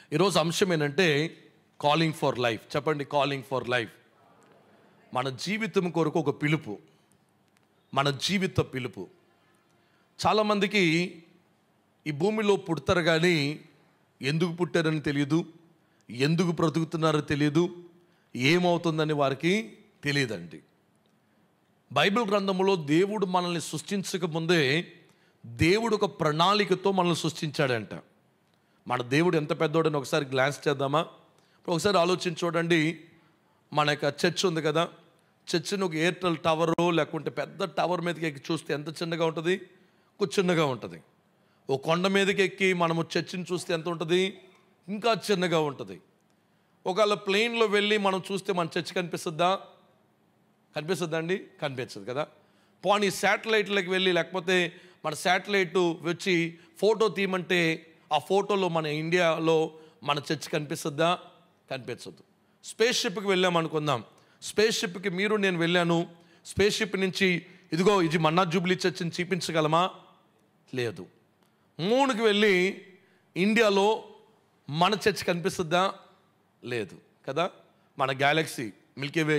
ఈరోజు అంశం ఏంటంటే కాలింగ్ ఫర్ లైఫ్. చెప్పండి, కాలింగ్ ఫర్ లైఫ్. మన జీవితం కొరకు ఒక పిలుపు, మన జీవిత పిలుపు. చాలామందికి ఈ భూమిలో పుడతారు కానీ ఎందుకు పుట్టారని తెలియదు, ఎందుకు బ్రతుకుతున్నారో తెలియదు, ఏమవుతుందని వారికి తెలియదండి. బైబిల్ గ్రంథంలో దేవుడు మనల్ని సృష్టించకముందే దేవుడు ఒక ప్రణాళికతో మనల్ని సృష్టించాడంట. మన దేవుడు ఎంత పెద్దోడని ఒకసారి గ్లాన్స్ చేద్దామా? ఒకసారి ఆలోచించి చూడండి. మన యొక్క చర్చ్ ఉంది కదా, చర్చిని ఒక ఎయిర్టెల్ టవరు లేకుంటే పెద్ద టవర్ మీదకి ఎక్కి చూస్తే ఎంత చిన్నగా ఉంటుంది? చిన్నగా ఉంటుంది. ఓ కొండ మీదకి ఎక్కి మనము చర్చిని చూస్తే ఎంత ఉంటుంది? ఇంకా చిన్నగా ఉంటుంది. ఒకవేళ ప్లేన్లో వెళ్ళి మనం చూస్తే మన చర్చ్ కనిపిస్తుందా? కనిపిస్తుందా అండి? కనిపించదు కదా. పోనీ శాటిలైట్లకు వెళ్ళి లేకపోతే మన శాటిలైట్ వచ్చి ఫోటో తీయమంటే ఆ ఫోటోలో మన ఇండియాలో మన చర్చ్ కనిపిస్తుందా? కనిపించదు. స్పేస్ షిప్కి వెళ్ళామనుకుందాం. స్పేస్ షిప్కి మీరు నేను వెళ్ళాను. స్పేస్ షిప్ నుంచి ఇదిగో ఇది మన్నా జూబ్లీ చర్చిని చూపించగలమా? లేదు. మూన్కి వెళ్ళి ఇండియాలో మన చర్చ్ కనిపిస్తుందా? లేదు కదా. మన గ్యాలక్సీ మిల్కీవే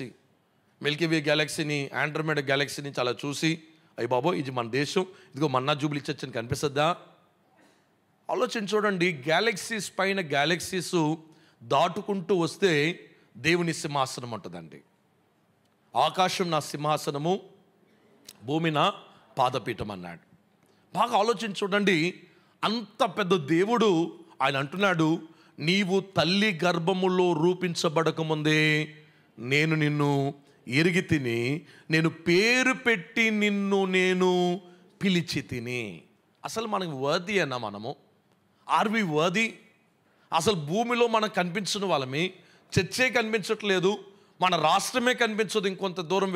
గ్యాలక్సీని ఆండ్రోమేడా గ్యాలక్సీని చాలా చూసి అయ్యి బాబో ఇది మన దేశం, ఇదిగో మన్నా జూబ్లీ చర్చ్ అని కనిపిస్తుందా? ఆలోచన చూడండి. గ్యాలక్సీస్ పైన గ్యాలక్సీస్ దాటుకుంటూ వస్తే దేవుని సింహాసనం ఉంటుందండి. ఆకాశం నా సింహాసనము, భూమి నా పాదపీఠం అన్నాడు. బాగా ఆలోచించి చూడండి. అంత పెద్ద దేవుడు ఆయన అంటున్నాడు, నీవు తల్లి గర్భములో రూపించబడకముందే నేను నిన్ను ఎరిగి తిని, నేను పేరు పెట్టి నిన్ను నేను పిలిచి తిని. అసలు మనకు వర్ది అన్నా? మనము ఆర్వి వర్ది? అసలు భూమిలో మనకు కనిపించిన వాళ్ళమి, చర్చే కనిపించట్లేదు, మన రాష్ట్రమే కనిపించదు. ఇంకొంత దూరం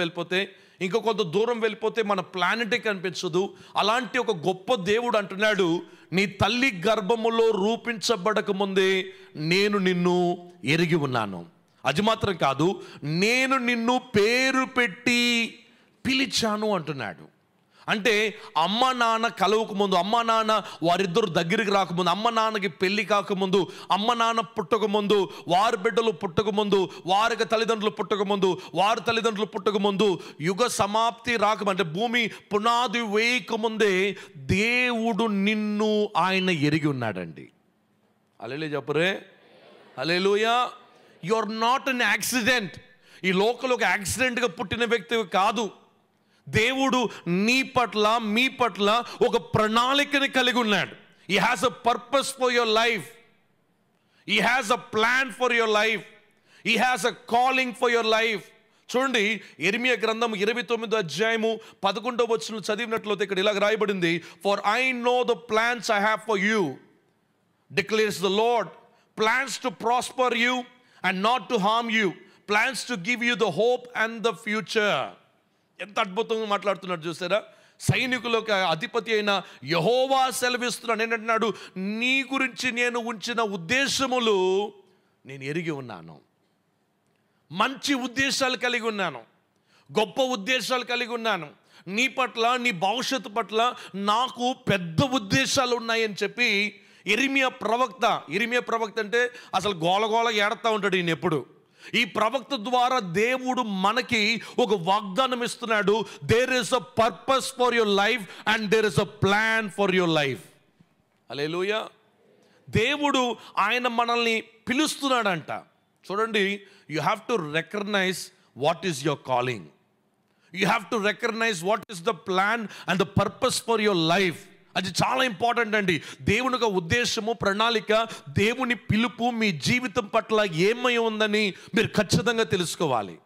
వెళ్ళిపోతే మన ప్లానెటే కనిపించదు. అలాంటి ఒక గొప్ప దేవుడు అంటున్నాడు, నీ తల్లి గర్భములో రూపించబడక ముందే నేను నిన్ను ఎరిగి ఉన్నాను. అది మాత్రం కాదు, నేను నిన్ను పేరు పెట్టి పిలిచాను అంటున్నాడు. అంటే అమ్మ నాన్న కలవకముందు, అమ్మ నాన్న వారిద్దరు దగ్గరికి రాకముందు, అమ్మ నాన్నకి పెళ్ళి కాకముందు, అమ్మ నాన్న పుట్టకముందు, వారి బిడ్డలు పుట్టకముందు, వారికి తల్లిదండ్రులు పుట్టకముందు, వారి తల్లిదండ్రులు పుట్టకముందు, యుగ సమాప్తి రాకమంటే భూమి పునాది వేయకముందే దేవుడు నిన్ను ఆయన ఎరిగి ఉన్నాడండి. హల్లెలూయా చెప్పరే, hallelujah. You are not an accident. ఈ లోకంలో ఒక యాక్సిడెంట్గా పుట్టిన వ్యక్తి కాదు. దేవుడు నీ పట్ల, మీ పట్ల ఒక ప్రణాళికని కలిగి ఉన్నాడు. He has a purpose for your life. He has a plan for your life. He has a calling for your life. చూడండి, యెరెమీయా గ్రంథం 29వ అధ్యాయము 11వ వచనం చదివినట్లయితే ఇక్కడ ఇలాగ రాయబడింది, For I know the plans I have for you, declares the Lord, plans to prosper you and not to harm you, plans to give you the hope and the future. ఎంత అద్భుతంగా మాట్లాడుతున్నాడు చూసారా. సైనికులకు అధిపతి అయిన యెహోవా సెలవిస్తున్నాడు. ఏంటంటున్నాడు? నీ గురించి నేను ఉంచిన ఉద్దేశములు నేను ఎరిగి ఉన్నాను. మంచి ఉద్దేశాలు కలిగి ఉన్నాను, గొప్ప ఉద్దేశాలు కలిగి ఉన్నాను. నీ పట్ల, నీ భవిష్యత్తు పట్ల నాకు పెద్ద ఉద్దేశాలు ఉన్నాయని చెప్పి యెరెమీయా ప్రవక్త అంటే అసలు గోలగోల ఏడతా ఉంటాడు ఈయన ఎప్పుడు. ఈ ప్రవక్త ద్వారా దేవుడు మనకి ఒక వాగ్దానం ఇస్తున్నాడు. There is a purpose for your life and there is a plan for your life. Hallelujah. దేవుడు ఆయన మనల్ని పిలుస్తున్నాడంట. చూడండి, you have to recognise what is your calling. You have to recognise what is the plan and the purpose for your life. అది చాలా important అండి. దేవుని యొక్క ఉద్దేశము, ప్రణాళిక, దేవుని పిలుపు మీ జీవితం పట్ల ఏమై ఉందని మీరు ఖచ్చితంగా తెలుసుకోవాలి.